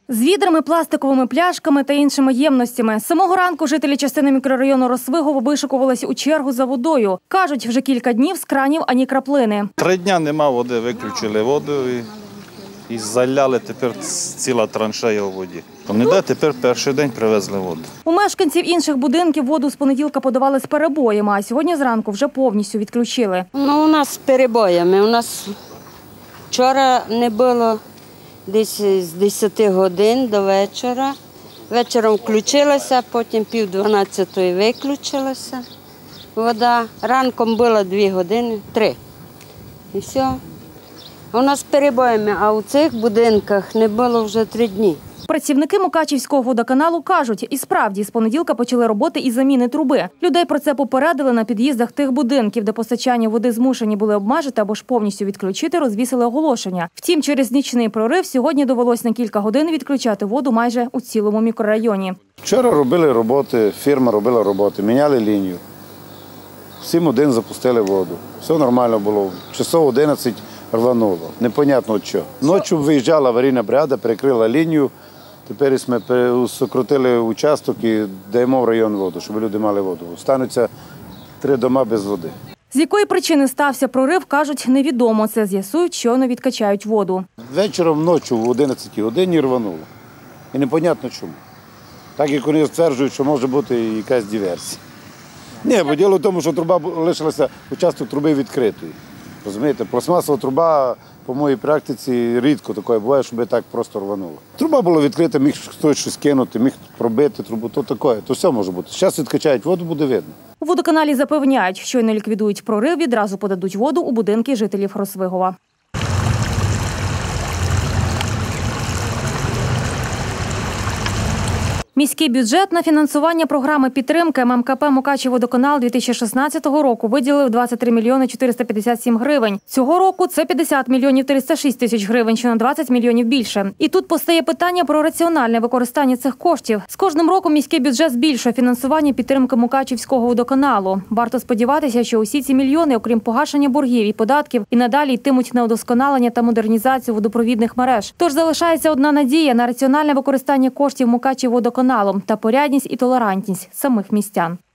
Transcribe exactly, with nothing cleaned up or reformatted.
З відрами, пластиковими пляшками та іншими ємностями. З самого ранку жителі частини мікрорайону Росвигово вишикувалися у чергу за водою. Кажуть, вже кілька днів з кранів ані краплини. Три дні нема води, виключили воду і, і заляли тепер ціла траншея у воді. Ніде тепер перший день привезли воду. У мешканців інших будинків воду з понеділка подавали з перебоями, а сьогодні зранку вже повністю відключили. Ну, у нас з перебоями. У нас вчора не було десь з десяти годин до вечора. Вечором включилася, потім пів дванадцятої виключилася вода. Ранком було дві години, три. І все. У нас з перебоями, а у цих будинках не було вже три дні. Працівники Мукачівського водоканалу кажуть, і справді з понеділка почали роботи із заміни труби. Людей про це попередили на під'їздах тих будинків, де постачання води змушені були обмежити або ж повністю відключити, розвісили оголошення. Втім, через нічний прорив сьогодні довелось на кілька годин відключати воду майже у цілому мікрорайоні. Вчора робили роботи, фірма робила роботи, міняли лінію. Всім один запустили воду. Все нормально було. Часов одинадцять рвануло. Непонятно від чого. Ночі виїжджала аварійна бригада, перекрила лінію. Тепер ми сократили участок і даємо в район воду, щоб люди мали воду. Стануться три дома без води. З якої причини стався прорив, кажуть, невідомо. Це з'ясують, щойно відкачають воду. Вечором, ночі в одинадцятій годині рвануло. І непонятно чому. Так як вони стверджують, що може бути якась диверсія. Ні, бо діло в тому, що труба лишилася, участок труби відкритої. Розумієте, пластмасова труба, по моїй практиці, рідко таке буває, щоб так просто рвануло. Труба була відкрита, міг хтось щось кинути, міг пробити трубу, то таке, то все може бути. Зараз відкачають воду, буде видно. У водоканалі запевняють, що не ліквідують прорив, відразу подадуть воду у будинки жителів Росвигова. Міський бюджет на фінансування програми підтримки ем ем ка пе «Мукачівводоканал» дві тисячі шістнадцятого року виділив двадцять три мільйони чотириста п'ятдесят сім гривень. Цього року це п'ятдесят мільйонів триста шість тисяч гривень, що на двадцять мільйонів більше. І тут постає питання про раціональне використання цих коштів. З кожним роком міський бюджет збільшує фінансування підтримки Мукачівського водоканалу. Варто сподіватися, що усі ці мільйони, окрім погашення боргів і податків, і надалі йтимуть на удосконалення та модернізацію водопровідних мереж. Тож залишається одна надія на раціональне використання коштів Мукачівводоканалу та порядність і толерантність самих містян.